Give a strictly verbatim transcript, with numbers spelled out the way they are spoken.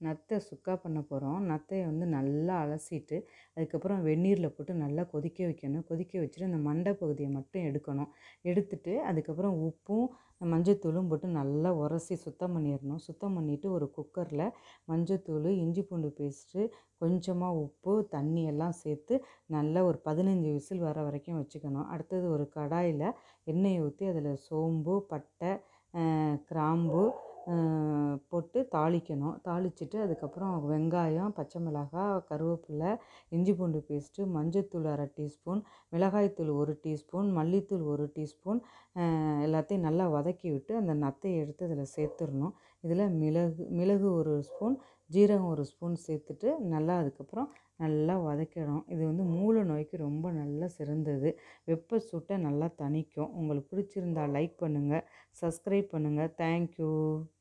நத்தை சுக்கா பண்ண போகிறோம். நத்தையை வந்து நல்லா அலசிட்டு அதுக்கப்புறம் வெந்நீரில் போட்டு நல்லா கொதிக்க வைக்கணும். கொதிக்க வச்சுட்டு அந்த மண்டை பகுதியை மட்டும் எடுக்கணும். எடுத்துட்டு அதுக்கப்புறம் உப்பும் மஞ்சத்தூளும் போட்டு நல்லா உரசி சுத்தம் பண்ணிடணும். சுத்தம் பண்ணிவிட்டு ஒரு குக்கரில் மஞ்சத்தூள், இஞ்சி பூண்டு பேஸ்ட்டு, கொஞ்சமாக உப்பு, தண்ணி எல்லாம் சேர்த்து நல்லா ஒரு பதினஞ்சு விசில் வர வரைக்கும் வச்சுக்கணும். அடுத்தது ஒரு கடாயில் எண்ணெயை ஊற்றி அதில் சோம்பு, பட்டை, கிராம்பு போட்டு தாளிக்கணும். தாளிச்சிட்டு அதுக்கப்புறம் வெங்காயம், பச்சை மிளகாய், கருவேப்பிலை, இஞ்சி பூண்டு பேஸ்ட்டு, மஞ்சத்தூள் அரை டீஸ்பூன், மிளகாய்த்தூள் ஒரு டீஸ்பூன், மல்லித்தூள் ஒரு டீஸ்பூன் எல்லாத்தையும் நல்லா வதக்கி விட்டு அந்த நத்தையை எடுத்து அதில் சேர்த்துடணும். இதில் மிளகு மிளகு ஒரு ஸ்பூன், ஜீரகம் ஒரு ஸ்பூன் சேர்த்துட்டு நல்லா அதுக்கப்புறம் நல்லா வதக்கிடணும். இது வந்து மூல நோய்க்கு ரொம்ப நல்லா சிறந்தது. வெப்ப சூட்டை நல்லா தணிக்கும். உங்களுக்கு பிடிச்சிருந்தா லைக் பண்ணுங்கள், சப்ஸ்கிரைப் பண்ணுங்கள். தேங்க்யூ.